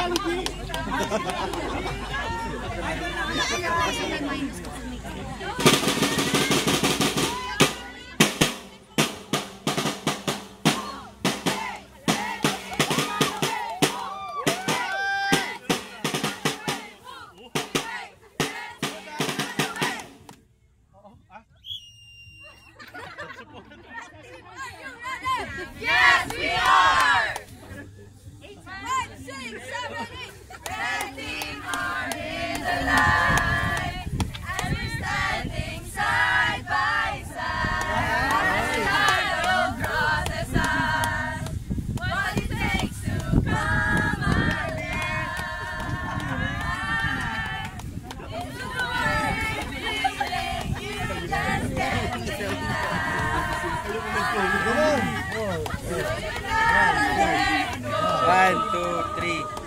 Yes, we are! 5, 6, 7, 8. Red team are in the line, and we're standing side by side. Across the sun, what it takes to come alive. It's the world feeling you just can't deny. 1, 2, 3.